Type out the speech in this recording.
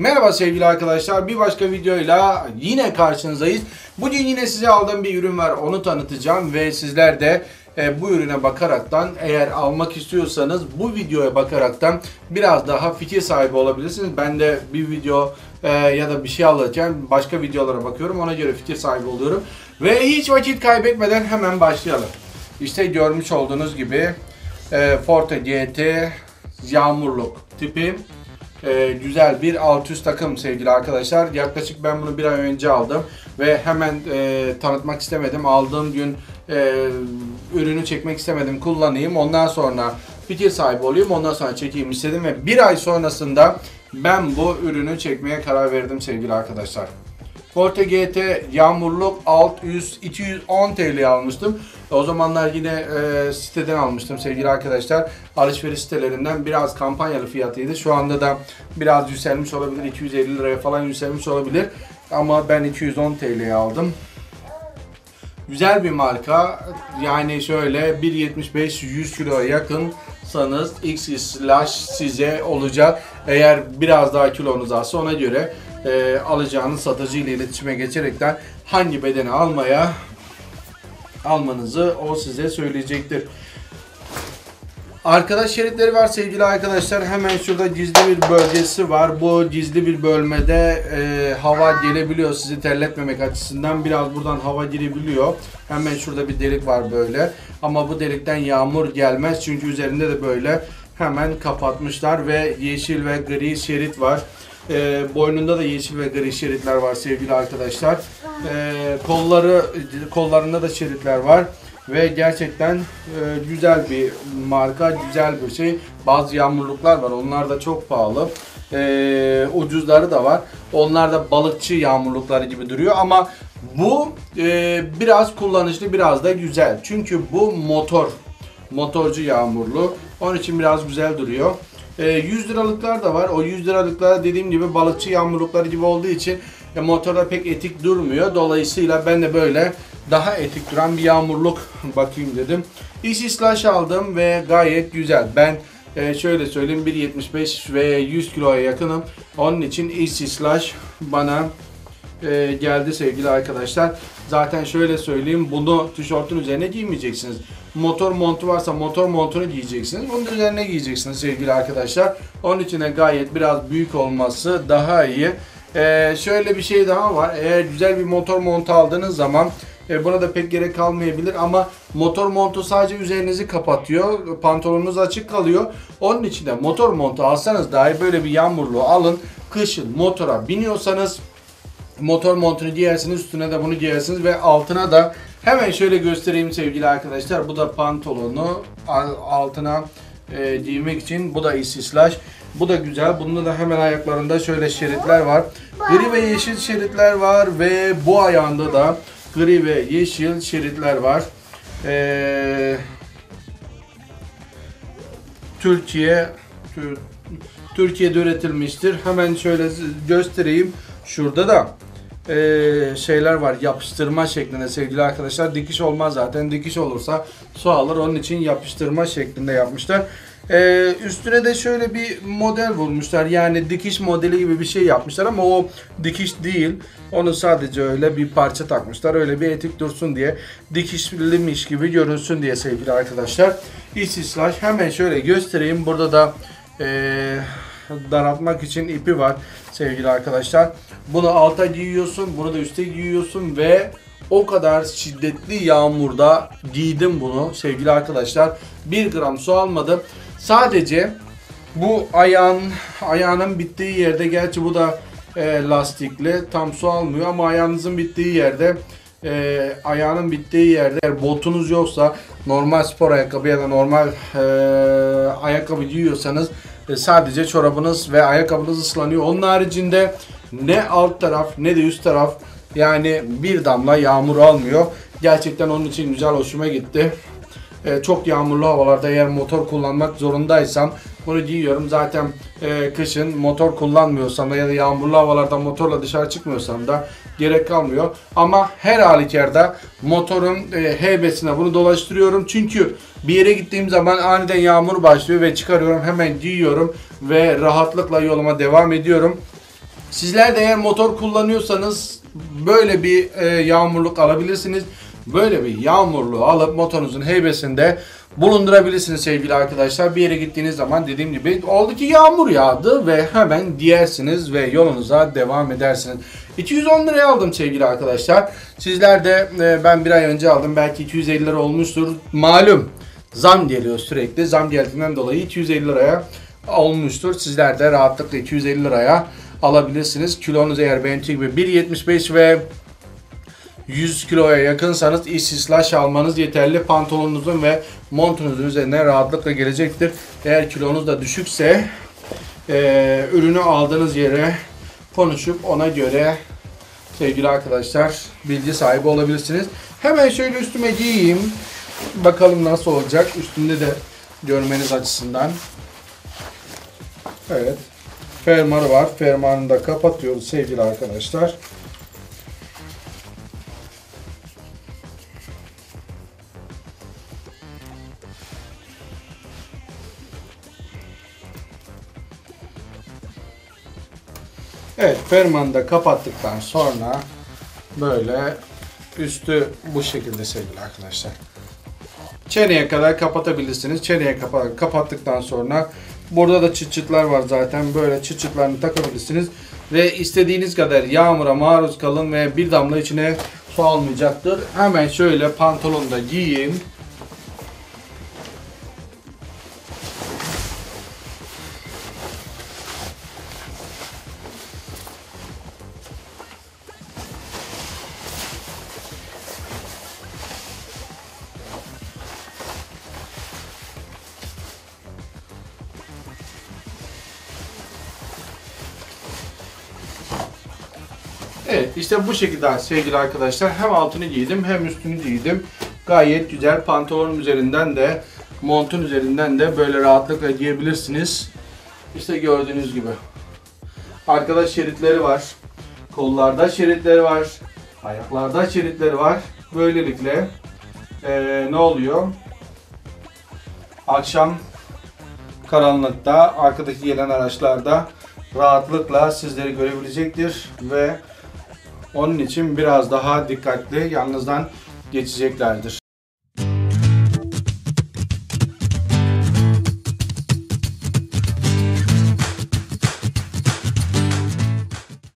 Merhaba sevgili arkadaşlar, bir başka videoyla yine karşınızdayız. Bugün yine size aldığım bir ürün var, onu tanıtacağım ve sizler de bu ürüne bakaraktan, eğer almak istiyorsanız bu videoya bakaraktan biraz daha fikir sahibi olabilirsiniz. Ben de bir video ya da bir şey alacağım, başka videolara bakıyorum, ona göre fikir sahibi oluyorum. Ve hiç vakit kaybetmeden hemen başlayalım. İşte görmüş olduğunuz gibi Forte GT yağmurluk tipi. Güzel bir alt üst takım sevgili arkadaşlar. Yaklaşık ben bunu bir ay önce aldım ve hemen tanıtmak istemedim. Aldığım gün ürünü çekmek istemedim, kullanayım. Ondan sonra fikir sahibi olayım, ondan sonra çekeyim istedim ve bir ay sonrasında ben bu ürünü çekmeye karar verdim sevgili arkadaşlar. Forte GT yağmurluk alt üst 210 TL almıştım. O zamanlar yine siteden almıştım sevgili arkadaşlar. Alışveriş sitelerinden biraz kampanyalı fiyatıydı. Şu anda da biraz yükselmiş olabilir. 250 liraya falan yükselmiş olabilir. Ama ben 210 TL'ye aldım. Güzel bir marka. Yani şöyle 1.75-100 kiloya yakınsanız X-Slash size olacak. Eğer biraz daha kilonuz azsa ona göre alacağınız satıcı ile iletişime geçerekten hangi bedeni almanızı o size söyleyecektir. Arkadaş şeritleri var sevgili arkadaşlar. Hemen şurada gizli bir bölgesi var. Bu gizli bir bölmede hava gelebiliyor. Sizi terletmemek açısından biraz buradan hava girebiliyor. Hemen şurada bir delik var böyle. Ama bu delikten yağmur gelmez. Çünkü üzerinde de böyle hemen kapatmışlar ve yeşil ve gri şerit var. Boynunda da yeşil ve gri şeritler var sevgili arkadaşlar. Kollarında da şeritler var. Ve gerçekten güzel bir marka, güzel bir şey. Bazı yağmurluklar var, onlar da çok pahalı. Ucuzları da var. Onlar da balıkçı yağmurlukları gibi duruyor ama bu biraz kullanışlı, biraz da güzel. Çünkü bu motorcu yağmurlu. Onun için biraz güzel duruyor. 100 liralıklar da var. O 100 liralıklar dediğim gibi balıkçı yağmurlukları gibi olduğu için motorda pek etik durmuyor. Dolayısıyla ben de böyle daha etik duran bir yağmurluk bakayım dedim. X-Slash aldım ve gayet güzel. Ben şöyle söyleyeyim, 1.75 ve 100 kiloya yakınım. Onun için X-Slash bana geldi sevgili arkadaşlar. Zaten şöyle söyleyeyim, bunu tişörtün üzerine giymeyeceksiniz. Motor montu varsa motor montunu giyeceksiniz. Bunun üzerine giyeceksiniz sevgili arkadaşlar. Onun için de gayet biraz büyük olması daha iyi. Şöyle bir şey daha var. Eğer güzel bir motor montu aldığınız zaman buna da pek gerek kalmayabilir ama motor montu sadece üzerinizi kapatıyor. Pantolonunuz açık kalıyor. Onun için de motor montu alsanız dahi böyle bir yağmurluğu alın. Kışın motora biniyorsanız motor montunu giyersiniz, üstüne de bunu giyersiniz ve altına da hemen şöyle göstereyim sevgili arkadaşlar. Bu da pantolonu altına giymek için. Bu da X-Slash. Bu da güzel. Bunda da hemen ayaklarında şöyle şeritler var. Gri ve yeşil şeritler var ve bu ayağında da gri ve yeşil şeritler var. Türkiye'de üretilmiştir. Hemen şöyle göstereyim. Şurada da şeyler var, yapıştırma şeklinde sevgili arkadaşlar. Dikiş olmaz zaten. Dikiş olursa su alır. Onun için yapıştırma şeklinde yapmışlar. Üstüne de şöyle bir model vurmuşlar. Yani dikiş modeli gibi bir şey yapmışlar ama o dikiş değil. Onu sadece öyle bir parça takmışlar. Öyle bir etik dursun diye. Dikişliymiş gibi görünsün diye sevgili arkadaşlar. X-Slash hemen şöyle göstereyim. Burada da daraltmak için ipi var sevgili arkadaşlar. Bunu alta giyiyorsun, bunu da üste giyiyorsun ve o kadar şiddetli yağmurda giydim bunu sevgili arkadaşlar. 1 gram su almadım. Sadece bu ayağının bittiği yerde, gerçi bu da lastikli, tam su almıyor ama ayağınızın bittiği yerde, ayağının bittiği yerde eğer botunuz yoksa, normal spor ayakkabı ya da normal ayakkabı giyiyorsanız sadece çorabınız ve ayakkabınız ıslanıyor. Onun haricinde ne alt taraf ne de üst taraf yani bir damla yağmur almıyor. Gerçekten onun için güzel, hoşuma gitti. Çok yağmurlu havalarda eğer motor kullanmak zorundaysam bunu giyiyorum. Zaten kışın motor kullanmıyorsam da ya da yağmurlu havalarda motorla dışarı çıkmıyorsam da gerek kalmıyor. Ama her halükarda motorun heybesine bunu dolaştırıyorum. Çünkü bir yere gittiğim zaman aniden yağmur başlıyor ve çıkarıyorum, hemen giyiyorum ve rahatlıkla yoluma devam ediyorum. Sizler de eğer motor kullanıyorsanız böyle bir yağmurluk alabilirsiniz. Böyle bir yağmurluğu alıp motorunuzun heybesinde bulundurabilirsiniz sevgili arkadaşlar. Bir yere gittiğiniz zaman dediğim gibi oldu ki yağmur yağdı ve hemen diyersiniz ve yolunuza devam edersiniz. 210 liraya aldım sevgili arkadaşlar. Sizler de ben bir ay önce aldım. Belki 250 lira olmuştur. Malum zam geliyor sürekli. Zam geldiğinden dolayı 250 liraya olmuştur. Sizler de rahatlıkla 250 liraya alabilirsiniz. Kilonuz eğer benimki gibi 1.75 ve 100 kiloya yakınsanız Easy almanız yeterli. Pantolonunuzun ve montunuzun üzerine rahatlıkla gelecektir. Eğer kilonuz da düşükse ürünü aldığınız yere konuşup ona göre sevgili arkadaşlar bilgi sahibi olabilirsiniz. Hemen şöyle üstüme giyeyim. Bakalım nasıl olacak. Üstünde de görmeniz açısından. Evet. Fermuarı var. Fermuarını da kapatıyoruz sevgili arkadaşlar. Evet, fermuarını da kapattıktan sonra böyle üstü bu şekilde sevgili arkadaşlar. Çeneye kadar kapatabilirsiniz. Çeneye kapattıktan sonra burada da çıt çıtlar var zaten. Böyle çıt çıtlarını takabilirsiniz. Ve istediğiniz kadar yağmura maruz kalın ve bir damla içine su almayacaktır. Hemen şöyle pantolonu da giyeyim. Evet, işte bu şekilde sevgili arkadaşlar hem altını giydim hem üstünü giydim. Gayet güzel. Pantolonun üzerinden de montun üzerinden de böyle rahatlıkla giyebilirsiniz. İşte gördüğünüz gibi. Arkada şeritleri var. Kollarda şeritleri var. Ayaklarda şeritleri var. Böylelikle ne oluyor? Akşam karanlıkta arkadaki gelen araçlarda rahatlıkla sizleri görebilecektir ve onun için biraz daha dikkatli yanınızdan geçeceklerdir.